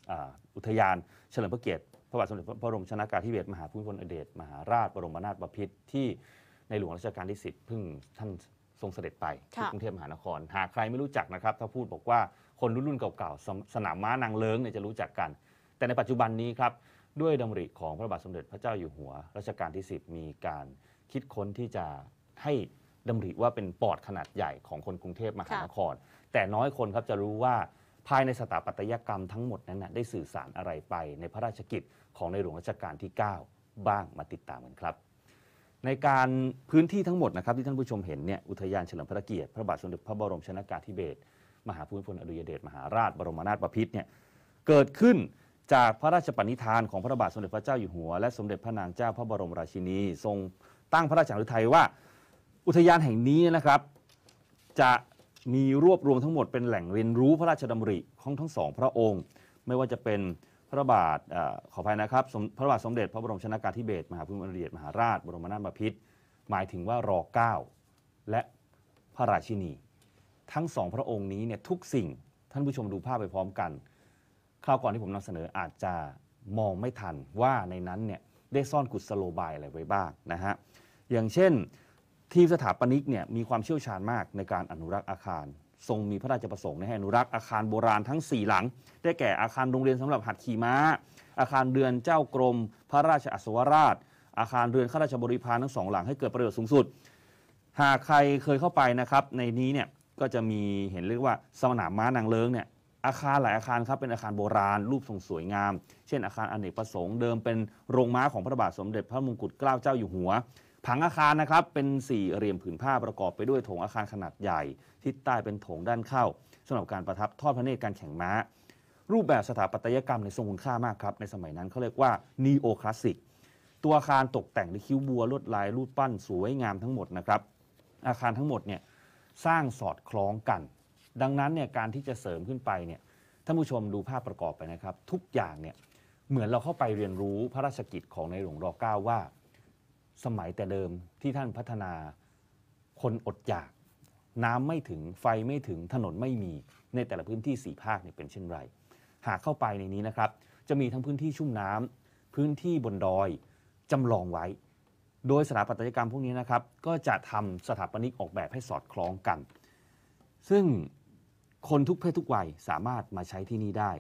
อุทยานเฉลิมพระเกียรติพระบาทสมเด็จพระบรมชนกาธิเบศรมหาภูมิพลอดุลยเดชมหาราชบรมนาถบพิตรที่ในหลวงรัชกาลที่10เพิ่งท่านทรงเสด็จไปที่กรุงเทพมหานครหากใครไม่รู้จักนะครับถ้าพูดบอกว่าคนรุ่นเก่าๆสนามม้านางเลิ้งเนี่ยจะรู้จักกันแต่ในปัจจุบันนี้ครับด้วยดำริของพระบาทสมเด็จพระเจ้าอยู่หัวรัชกาลที่10มีการคิดค้นที่จะให้ดำริว่าเป็นปอดขนาดใหญ่ของคนกรุงเทพมหานครแต่น้อยคนครับจะรู้ว่าภายในสถาปัตยกรรมทั้งหมดนั้นได้สื่อสารอะไรไปในพระราชกิจของในหลวงรัชกาลที่9บ้างมาติดตามกันครับในการพื้นที่ทั้งหมดนะครับที่ท่านผู้ชมเห็นเนี่ยอุทยานเฉลิมพระเกียรติพระบาทสมเด็จพระบรมชนกาธิเบศรมหาภูมิพลอดุลยเดชมหาราชบรมนาถบพิตรเนี่ยเกิดขึ้นจากพระราชปณิธานของพระบาทสมเด็จพระเจ้าอยู่หัวและสมเด็จพระนางเจ้าพระบรมราชินีทรงตั้งพระราชฤทัยว่าอุทยานแห่งนี้นะครับจะมีรวบรวมทั้งหมดเป็นแหล่งเรียนรู้พระราชดำริของทั้งสองพระองค์ไม่ว่าจะเป็นพระบาทขออภัยนะครับพระบาทสมเด็จพระบรมชนกาธิเบศรมหาภูมิพลอดุลยเดชมหาราชบรมนาถบพิตรหมายถึงว่าร.9 และพระราชินีทั้งสองพระองค์นี้เนี่ยทุกสิ่งท่านผู้ชมดูภาพไปพร้อมกันคราวก่อนที่ผมนำเสนออาจจะมองไม่ทันว่าในนั้นเนี่ยได้ซ่อนกุศโลบายอะไรไว้บ้างนะฮะอย่างเช่นทีมสถาปนิกเนี่ยมีความเชี่ยวชาญมากในการอนุรักษ์อาคารทรงมีพระราชประสงค์ให้อนุรักษ์อาคารโบราณทั้ง4หลังได้แก่อาคารโรงเรียนสำหรับหัดขี่ม้าอาคารเรือนเจ้ากรมพระราชอัศวราชอาคารเรือนข้าราชบริพารทั้ง2หลังให้เกิดประโยชน์สูงสุดหากใครเคยเข้าไปนะครับในนี้เนี่ยก็จะมีเห็นเรียกว่าสนามม้านางเลิ้งเนี่ยอาคารหลายอาคารครับเป็นอาคารโบราณรูปทรงสวยงามเช่นอาคารอเนกประสงค์เดิมเป็นโรงม้าของพระบาทสมเด็จพระมงกุฎเกล้าเจ้าอยู่หัวผังอาคารนะครับเป็น4เหลี่ยมผืนผ้าประกอบไปด้วยโถงอาคารขนาดใหญ่ทิศใต้เป็นโถงด้านเข้าสำหรับการประทับทอดพระเนตรการแข่งม้ารูปแบบสถาปัตยกรรมในทรงคุณค่ามากครับในสมัยนั้นเขาเรียกว่านีโอคลาสสิกตัวอาคารตกแต่งด้วยคิ้วบัวลวดลายรูปปั้นสวยงามทั้งหมดนะครับอาคารทั้งหมดเนี่ยสร้างสอดคล้องกันดังนั้นเนี่ยการที่จะเสริมขึ้นไปเนี่ยท่านผู้ชมดูภาพประกอบไปนะครับทุกอย่างเนี่ยเหมือนเราเข้าไปเรียนรู้พระราชกิจของในหลวงร.9 ว่าสมัยแต่เดิมที่ท่านพัฒนาคนอดอยากน้ำไม่ถึงไฟไม่ถึงถนนไม่มีในแต่ละพื้นที่4ภาคเนี่ยเป็นเช่นไรหากเข้าไปในนี้นะครับจะมีทั้งพื้นที่ชุ่มน้ำพื้นที่บนดอยจำลองไว้โดยสถาปัตยกรรมพวกนี้นะครับก็จะทำสถาปนิกออกแบบให้สอดคล้องกันซึ่งคนทุกเพศทุกวัยสามารถมาใช้ที่นี่ได้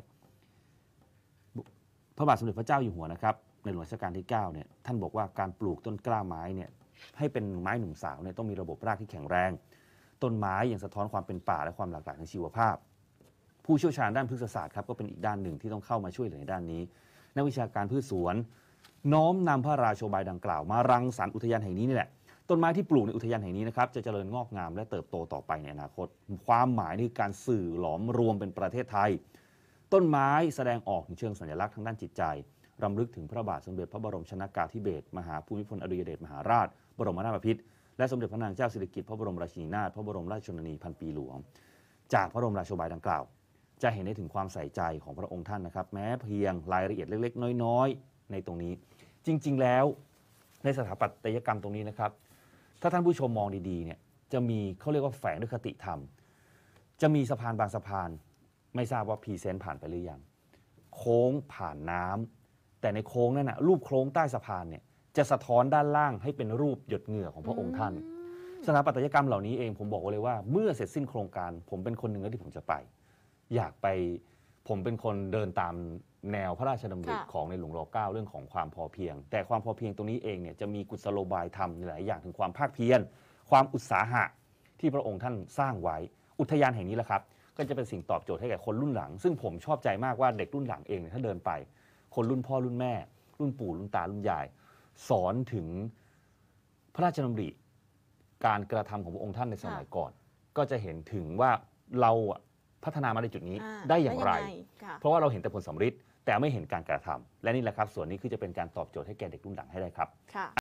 พระบาทสมเด็จพระเจ้าอยู่หัวนะครับในหลวงรัชกาลที่9เนี่ยท่านบอกว่าการปลูกต้นกล้าไม้เนี่ยให้เป็นไม้หนุ่มสาวเนี่ยต้องมีระบบรากที่แข็งแรงต้นไม้ยังสะท้อนความเป็นป่าและความหลากหลายทางชีวภาพผู้เชี่ยวชาญด้านพฤกษศาสตร์ครับก็เป็นอีกด้านหนึ่งที่ต้องเข้ามาช่วยเหลือในด้านนี้นักวิชาการพืชสวนน้อมนำพระราโชบายดังกล่าวมารังสรรค์อุทยานแห่งนี้นี่แหละต้นไม้ที่ปลูกในอุทยานแห่งนี้นะครับจะเจริญงอกงามและเติบโตต่อไปในอนาคตความหมายนี่คือการสื่อหลอมรวมเป็นประเทศไทยต้นไม้แสดงออกถึงเชิงสัญลักษณ์ทางด้านจิตใจรำลึกถึงพระบาทสมเด็จพระบรมชนกาธิเบศรมหาภูมิพลอดุลยเดชมหาราชบรมนาถบพิตรและสมเด็จพระนางเจ้าสิริกิติ์พระบรมราชินีนาถพระบรมราชชนนีพันปีหลวงจากพระบรมราโชบายดังกล่าวจะเห็นได้ถึงความใส่ใจของพระองค์ท่านนะครับแม้เพียงรายละเอียดเล็กๆน้อยๆในตรงนี้จริงๆแล้วในสถาปัตยกรรมตรงนี้นะครับถ้าท่านผู้ชมมองดีๆเนี่ยจะมีเขาเรียกว่าแฝงด้วยคติธรรมจะมีสะพานบางสะพานไม่ทราบว่าพรีเซนต์ผ่านไปหรือยังโค้งผ่านน้ำแต่ในโค้งนั่นนะรูปโค้งใต้สะพานเนี่ยจะสะท้อนด้านล่างให้เป็นรูปหยดเหงื่อของพระองค์ท่านสถาปัตยกรรมเหล่านี้เองผมบอกเลยว่าเมื่อเสร็จสิ้นโครงการผมเป็นคนหนึ่งที่ผมจะไปอยากไปผมเป็นคนเดินตามแนวพระราชดำริของในหลวงร.9 เรื่องของความพอเพียงแต่ความพอเพียงตรงนี้เองเนี่ยจะมีกุศโลบายธรรมหลายอย่างถึงความภาคเพียรความอุตสาหะที่พระองค์ท่านสร้างไว้อุทยานแห่งนี้แหละครับก็จะเป็นสิ่งตอบโจทย์ให้แก่คนรุ่นหลังซึ่งผมชอบใจมากว่าเด็กรุ่นหลังเองเนี่ยถ้าเดินไปคนรุ่นพ่อรุ่นแม่รุ่นปู่รุ่นตารุ่นยายสอนถึงพระราชดำริการกระทำของพระองค์ท่านในสมัยก่อนก็จะเห็นถึงว่าเราพัฒนามาในจุดนี้ได้อย่างไรเพราะว่าเราเห็นแต่ผลสำฤทธิ์แต่ไม่เห็นการกระทำและนี่แหละครับส่วนนี้คือจะเป็นการตอบโจทย์ให้แก่เด็กรุ่นหลังให้ได้ครับ